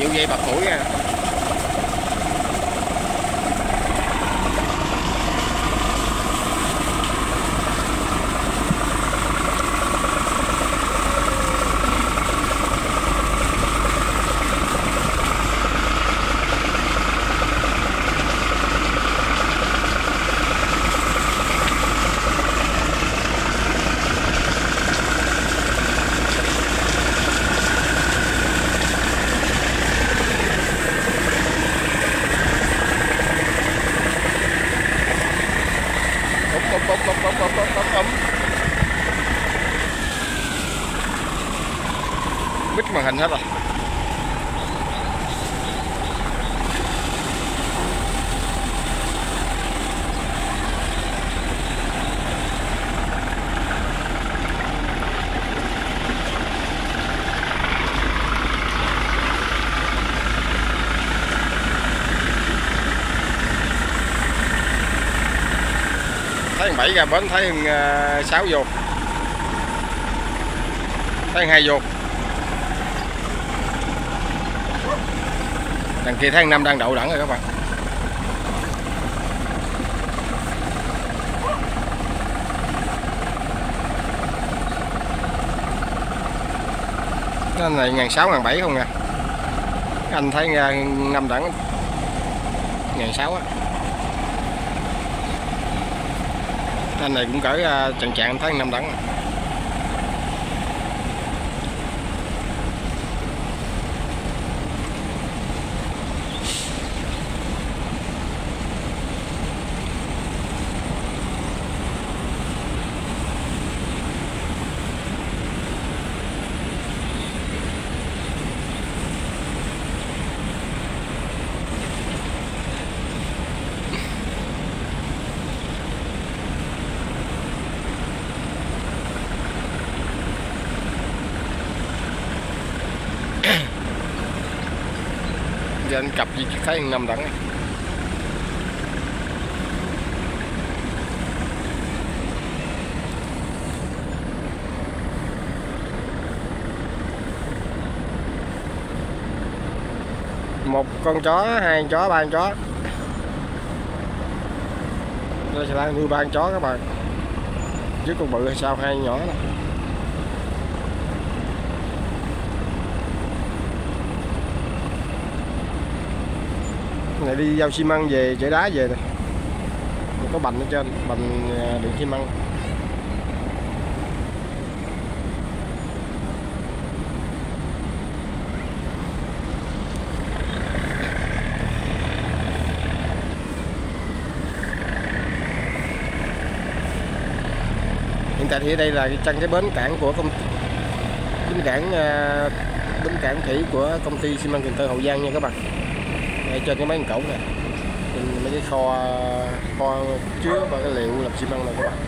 hiệu dây bạc mũi nha. Bít màn hình hết rồi. Thấy 7 ra bến, thấy 6 vô, thấy 2 vô. Đằng kia thấy 5 đang đậu đẳng rồi các bạn. Cái này 1.600 1.700 không nha. Anh thấy 5 đẳng 1.600 á. Anh này cũng cỡ chặn chặn thấy 5 đẳng. Giờ anh cặp gì thấy 5 đẳng. Một con chó, 2 con chó, 3 con chó. Đây sẽ nuôi 3 con chó các bạn. Chứ con bự hay sao 2 nhỏ này. Này đi giao xi măng về chở đá về này. Có bành ở trên, bành đường xi măng. Hiện tại thì ở đây là chân cái bến cảng của công ty, bến cảng thủy của công ty xi măng Cần Thơ Hậu Giang nha các bạn. Ở trên cái mấy cổng này, mấy cái kho chứa và cái liệu làm xi măng này các bạn.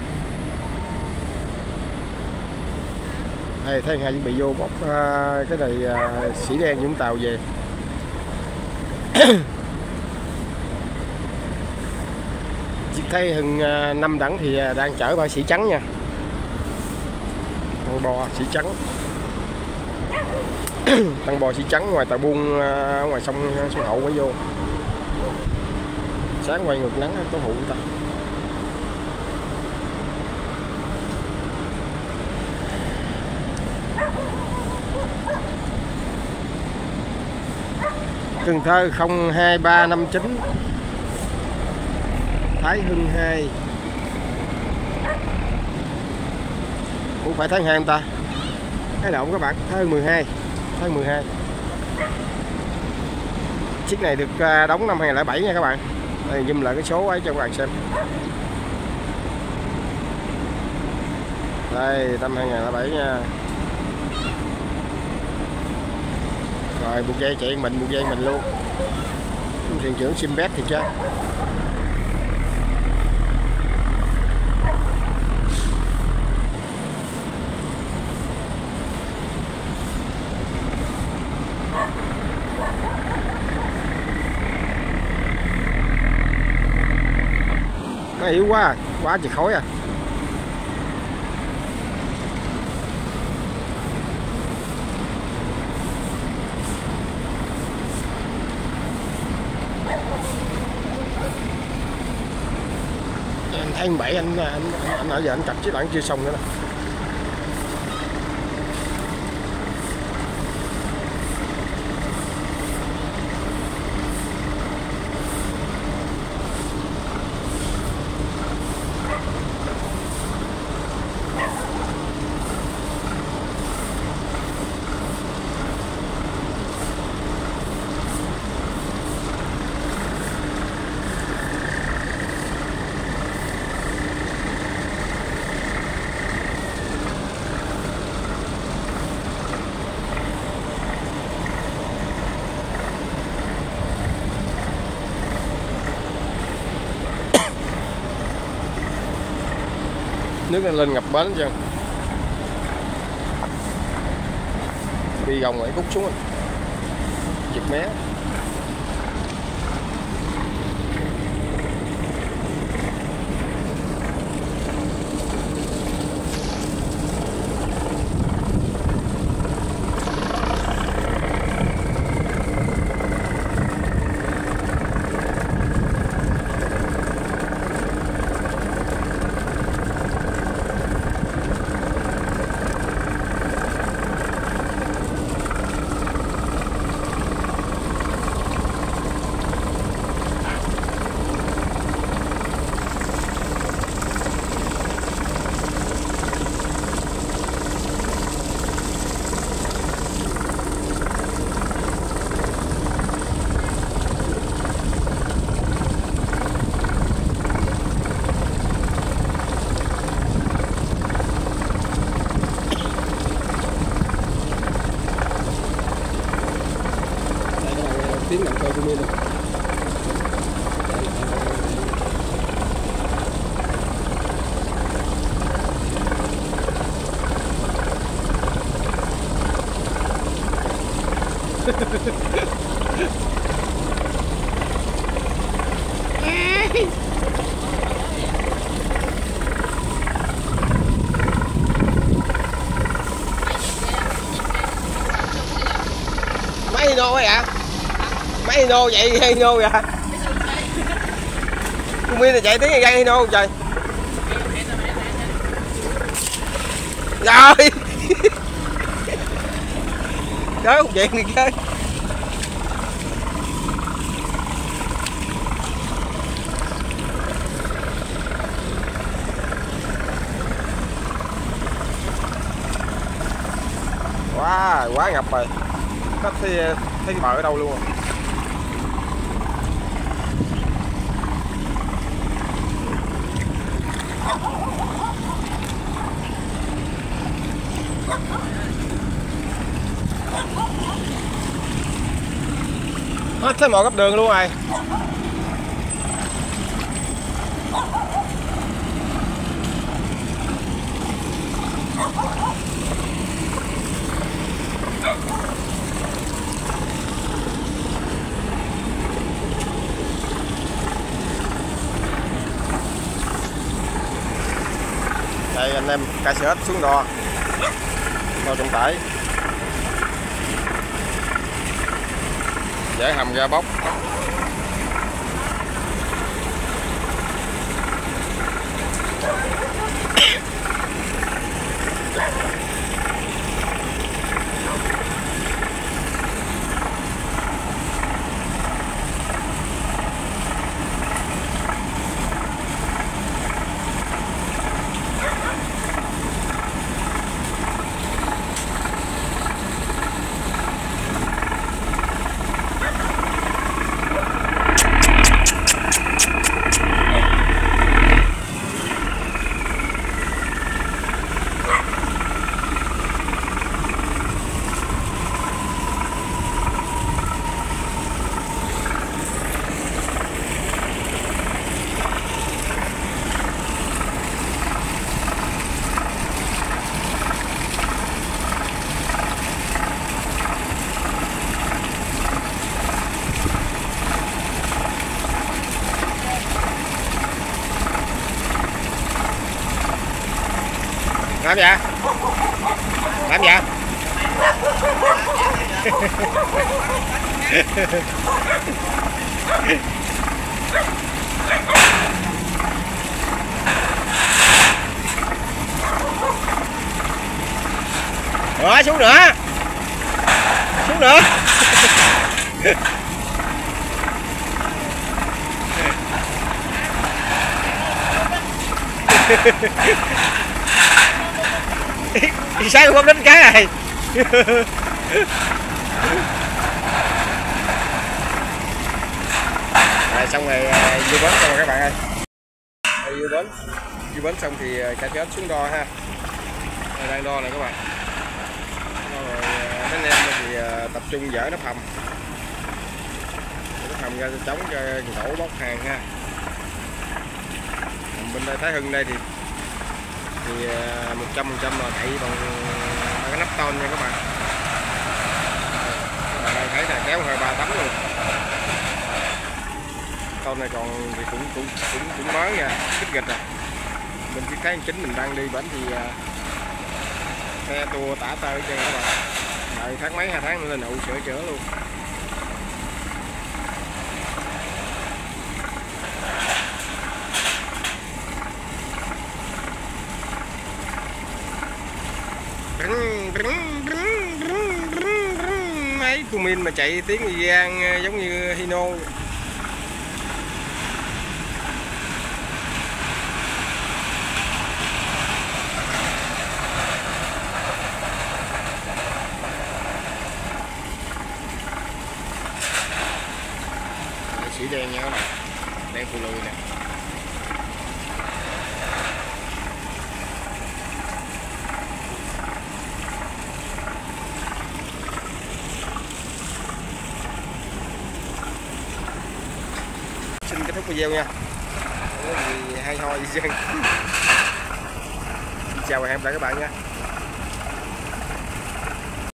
Đây thấy hai chuẩn bị vô bóc cái này xỉ đen Vũng Tàu về. Chỉ thấy hơn 5 đẳng thì đang chở ba xỉ trắng nha. Con bò xỉ trắng. Tăng bò xỉ trắng ngoài tàu buôn ngoài sông Hậu mới vô. Sáng quay ngược nắng có hụ ta. Cần Thơ 02359 Thái Hưng 2. Cũng phải tháng 2 không ta? Cái động các bạn, Thái Hưng 12. Thái Hưng 12. Chiếc này được đóng năm 2007 nha các bạn. Đây zoom lại cái số ấy cho các bạn xem. Đây năm 2007 nha. Rồi buộc dây chạy mình, buộc dây mình luôn. Thuyền trưởng Simbet thì chứ. Nó yếu quá, quá trời khói à. 27 anh nãy giờ anh cặp chiếc lặn chưa xong nữa nè. Nước lên ngập bến chưa? Đi gồng lại cút xuống rồi. Chụp mé. Tiếng nằm coi luôn. Mấy nô vậy ạ? Mấy nô vậy hay nô vậy? Không biết là chạy tiếng gây nô trời. Rồi. Trời không chuyện này chơi. Wow, quá ngập rồi. Có thấy bờ ở đâu luôn rồi. Hết thấy mọi góc đường luôn rồi. Đây anh em ca sĩ hết xuống đo trọng tải, dễ hầm ra bốc. Làm gì vậy? Làm gì vậy? Rồi xuống nữa. Xuống nữa. Sáng không đánh cá này. Rồi xong rồi vô bến xong rồi các bạn ơi. Vô bến xong thì cả chết xuống đo ha. Đây, đang đo này các bạn. Rồi mấy anh em thì tập trung dỡ nắp hầm. Nắp hầm ra chống cho cổ bóc hàng ha. Bên đây Thái Hưng đây thì 100% là đậy bằng cái nắp tôn nha các bạn. Đây thấy là kéo hơi 3 tấm luôn. Tôn này còn thì cũng mới nha, kích gịch rồi. Mình chỉ thấy chính mình đang đi bển thì xe tua tả tơi hết trơn các bạn. Đợi tháng mấy 2 tháng nữa lên hậu sửa chữa luôn. Mấy cô min mà chạy tiếng gian giống như Hino.สีđen nha các bạn, đen phù lùi nè. Xin kết thúc video nha. Không có gì hay ho gì chứ. Chào và hẹn gặp lại các bạn nha.